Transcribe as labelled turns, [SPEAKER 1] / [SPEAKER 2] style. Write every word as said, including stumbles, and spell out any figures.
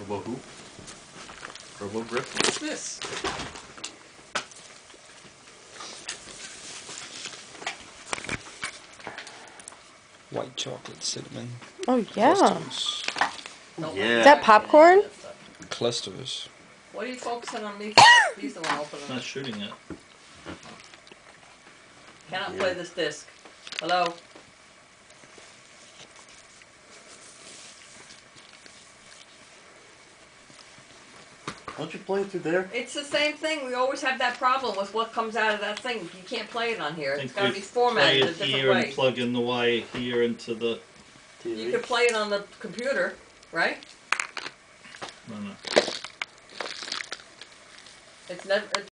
[SPEAKER 1] Turbo hoop. Turbo grip.
[SPEAKER 2] What's this?
[SPEAKER 3] White chocolate cinnamon.
[SPEAKER 4] Oh yeah.
[SPEAKER 3] Clusters.
[SPEAKER 1] Yeah.
[SPEAKER 4] Is that popcorn?
[SPEAKER 3] Clusters.
[SPEAKER 2] What are you focusing on me? These don't open
[SPEAKER 5] It's
[SPEAKER 2] them.
[SPEAKER 5] not shooting it.
[SPEAKER 2] Cannot
[SPEAKER 1] Yeah.
[SPEAKER 2] play this disc. Hello?
[SPEAKER 1] Don't you play it through there?
[SPEAKER 2] It's the same thing. We always have that problem with what comes out of that thing. You can't play it on here.
[SPEAKER 5] I
[SPEAKER 2] It's
[SPEAKER 5] think
[SPEAKER 2] got to
[SPEAKER 5] we
[SPEAKER 2] be formatted a
[SPEAKER 5] play it
[SPEAKER 2] different
[SPEAKER 5] here
[SPEAKER 2] way.
[SPEAKER 5] and plug in the wire here into the.
[SPEAKER 1] T V?
[SPEAKER 2] You could play it on the computer, right?
[SPEAKER 5] No, no.
[SPEAKER 2] It's never. It's